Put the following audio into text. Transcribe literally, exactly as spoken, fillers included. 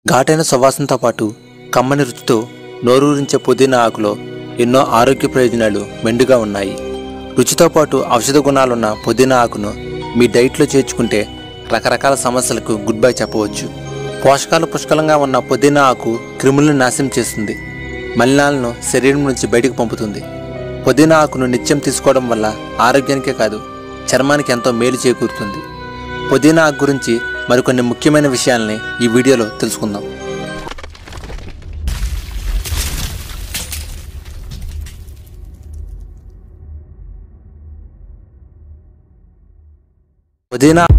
ఘాటైన సువాసనతో పాటు కమ్మని రుచితో నోరూరించే పుదీనా ఆకులో ఎన్నో ఆరోగ్య ప్రయోజనాలు మెండుగా ఉన్నాయి. రుచితో పాటు ఔషధ గుణాలున్న పుదీనా ఆకును మీ డైట్లో చేర్చుకుంటే రకరకాల సమస్యలకు గుడ్ బై చెప్పవచ్చు. పోషకాలు పుష్కలంగా ఉన్న పుదీనా ఆకు క్రిములను నాశనం చేస్తుంది, మలినాలను శరీరం నుంచి బయటకు పంపుతుంది. పుదీనా ఆకును నిత్యం తీసుకోవడం వల్ల ఆరోగ్యానికే కాదు చర్మానికి ఎంతో మేలు చేకూరుతుంది. పుదీనా ఆకు గురించి మరికొన్ని ముఖ్యమైన విషయాల్ని ఈ వీడియోలో తెలుసుకుందాం. పుదీనా